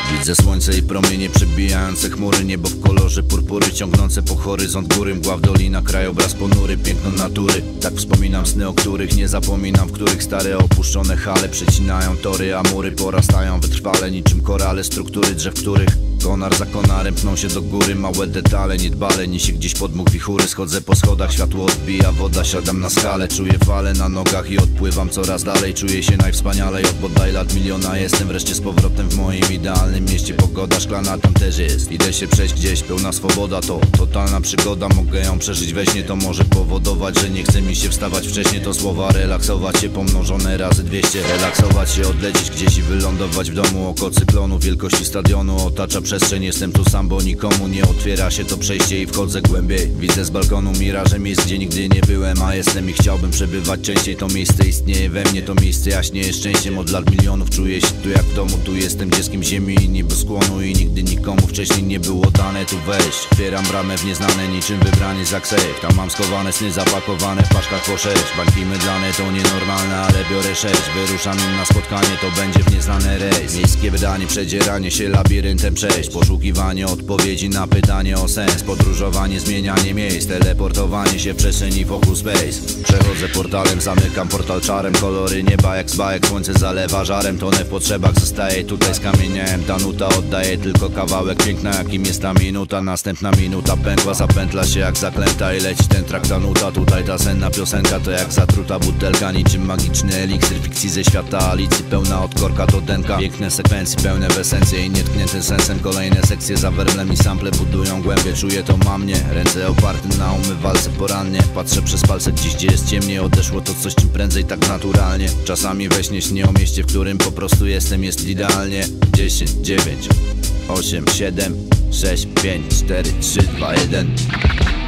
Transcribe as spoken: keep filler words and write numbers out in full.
Widzę słońce i promienie przebijające chmury. Niebo w kolorze purpury, ciągnące po horyzont góry. Mgła w dolina, krajobraz ponury, piękno natury. Tak wspominam sny, o których nie zapominam, w których stare opuszczone hale przecinają tory, a mury porastają wytrwale niczym korale. Struktury drzew, których konar za konarem pną się do góry. Małe detale, niedbale, niesie gdzieś podmuch wichury. Schodzę po schodach, światło odbija woda, siadam na skalę. Czuję fale na nogach i odpływam coraz dalej. Czuję się najwspanialej od bodaj lat miliona. Jestem wreszcie z powrotem w moim idealnym mieście. Pogoda szklana tam też jest. Idę się przejść gdzieś, pełna swoboda. To totalna przygoda, mogę ją przeżyć we śnie. To może powodować, że nie chce mi się wstawać wcześniej. To słowa relaksować się pomnożone razy dwieście. Relaksować się, odlecieć gdzieś i wylądować w domu. Oko cyklonu wielkości stadionu otacza przestrzeń. Jestem tu sam, bo nikomu nie otwiera się to przejście i wchodzę głębiej. Widzę z balkonu miraże miejsc, gdzie nigdy nie byłem, a jestem i chciałbym przebywać częściej. To miejsce istnieje we mnie, to miejsce jaśnieje szczęściem. Od lat milionów czuję się tu jak w domu. Tu jestem dzieckiem ziemi i nieboskłonu i nigdy nikomu wcześniej nie było dane tu wejść. Otwieram bramę w nieznane, niczym wybranie za ksejf. Tam mam schowane sny zapakowane w paczkach po sześć. Bańki mydlane to nienormalne, ale biorę sześć. Wyruszam im na spotkanie, to będzie w nieznany rejs. Miejskie wydanie, przedzieranie się labiryntem przejść. Poszukiwanie odpowiedzi na pytanie o sens. Podróżowanie, zmienianie miejsc. Teleportowanie się w przestrzeni focus space. Przechodzę portalem, zamykam portal czarem. Kolory nieba jak z bajek, słońce zalewa żarem. Tonę w potrzebach, zostaje tutaj skamieniałem. Ta nuta oddaje tylko kawałek piękna, jakim jest ta minuta. Następna minuta pękła, zapętla się jak zaklęta i leci ten trakt, ta nuta. Tutaj ta senna piosenka to jak zatruta butelka. Niczym magiczny eliksir fikcji ze świata Alicji. Pełna od korka do denka. Piękne sekwencje, pełne w esencji i nietknięte sensem. Kolejne sekcje za werblem i sample budują głębie. Czuję to, mam mnie, ręce oparte na umywalce porannie. Patrzę przez palce gdzieś, gdzie jest ciemniej. Odeszło to coś czym prędzej, tak naturalnie. Czasami we śnie śnię o mieście, w którym po prostu jestem, jest idealnie. Dziesięć, dziewięć, osiem, siedem, sześć, pięć, cztery, trzy, dwa, jeden.